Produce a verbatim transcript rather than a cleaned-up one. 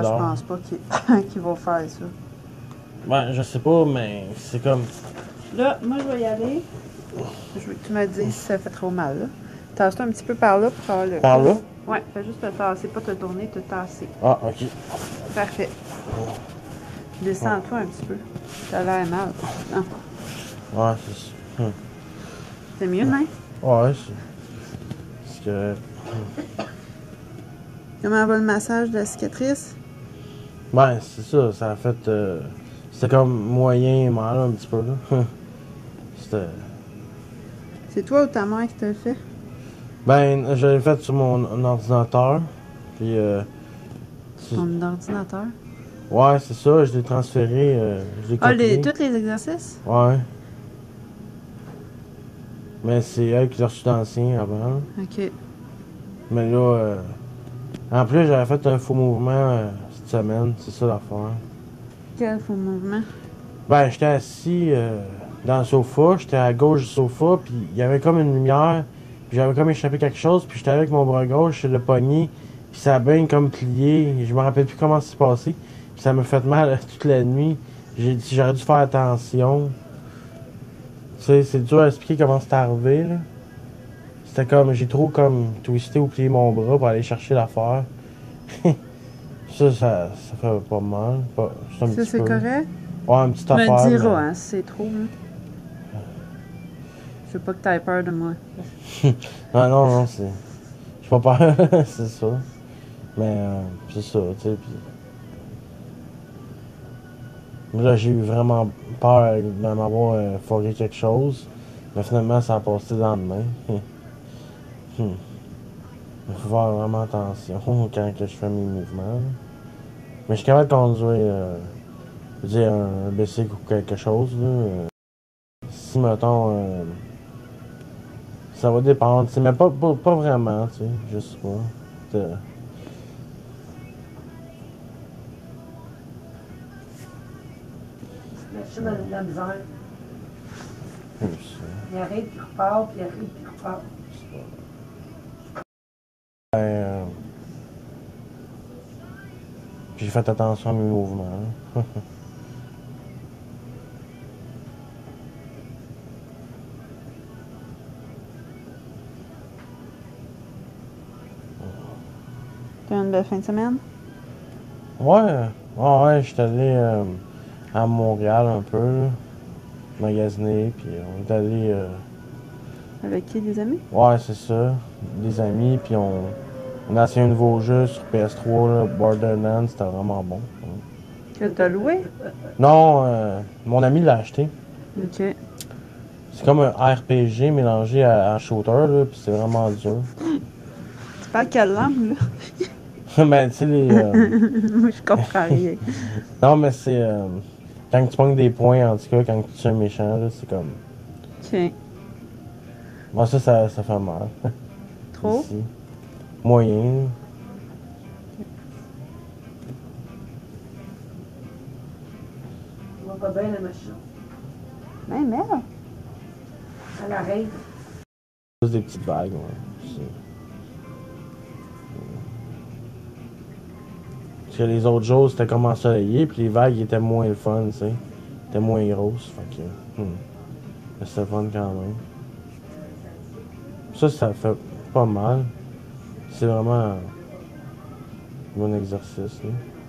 je dors. pense pas qu'il qu'il va faire ça. Ben, je sais pas, mais c'est comme... Là, moi, je vais y aller. Je veux que tu me dises si ça fait trop mal, là. Tasse-toi un petit peu par là pour faire le... Par là? Ouais, fais juste te tasser, pas te tourner, te tasser. Ah, ok. Parfait. Descends-toi un petit peu. T'as l'air mal. Non. Ouais, c'est ça. Hum. C'est mieux, non? Ouais, c'est... C'est que... Comment va le massage de la cicatrice? Ben, c'est ça, ça a fait... Euh... C'était comme moyen mal, un petit peu, là. C'était... C'est toi ou ta mère qui te le fait? Ben, je l'ai fait sur mon ordinateur, puis... Euh... Ton ordinateur? Ouais, c'est ça, je l'ai transféré, euh, je l'ai Ah, copié. les, tous les exercices? Ouais. Mais c'est elle qui l'a reçu d'ancien avant. OK. Mais là, euh, en plus, j'avais fait un faux mouvement euh, cette semaine, c'est ça l'affaire. Quel faux mouvement? Ben, j'étais assis euh, dans le sofa, j'étais à gauche du sofa, puis il y avait comme une lumière, puis j'avais comme échappé quelque chose, puis j'étais avec mon bras gauche sur le poignet, puis ça a bien comme plié, et je me rappelle plus comment c'est passé, puis ça m'a fait mal euh, toute la nuit. J'ai dit j'aurais dû faire attention. Tu sais, c'est dur à expliquer comment c'est arrivé, là. C'était comme, j'ai trop comme twisté ou plié mon bras pour aller chercher l'affaire. ça, ça, ça fait pas mal. Pas, un Ça, petit c'est peu. correct? Ouais, une petite Tu me affaire. diras, mais... hein, si c'est trop, là. Je veux pas que t'aies peur de moi. non, non, non, c'est... J'ai pas peur, c'est ça. Mais, euh, c'est ça, tu sais, puis... Là, j'ai eu vraiment peur de m'avoir euh, foré quelque chose. Mais finalement, ça a passé dans le main. hmm. Il faut faire vraiment attention quand que je fais mes mouvements. Mais je suis capable de conduire, euh, je veux dire, un bicycle ou quelque chose. Là, euh, si, mettons, euh, ça va dépendre, mais pas, pas, pas vraiment, tu sais, je sais pas. Euh, La machine a de la misère. je sais. Il arrive, puis il repart, puis il arrive, puis il repart. Ben, euh, j'ai fait attention à mes mouvements. Hein. T'as une belle fin de semaine? Ouais, ouais, ouais, j'étais allé euh, à Montréal un peu, là, magasiner, puis on est allé... Euh, Avec qui, des amis? ouais, c'est ça, des amis, puis on, on a essayé un nouveau jeu sur P S trois, là, Borderlands, c'était vraiment bon. Que t'as loué? Non, euh, mon ami l'a acheté. OK. C'est comme un R P G mélangé à un shooter, là, puis c'est vraiment dur. Tu parles quelle langue, là? ben, tu sais, les... Euh... Moi, je comprends rien. non, mais c'est... Euh, quand tu pognes des points, en tout cas, quand tu es un méchant, là, c'est comme... OK. Moi, ça, ça, ça fait mal. Trop? Ici. Moyen. On va pas bien la machine. Ben, merde. Elle arrive. Juste des petites vagues, ouais. C'est... Parce que les autres jours, c'était comme ensoleillé, puis les vagues étaient moins le fun, tu sais. Étaient moins grosses, fait que... Hmm. Mais c'était fun quand même. Ça, ça fait pas mal. C'est vraiment un bon exercice, là.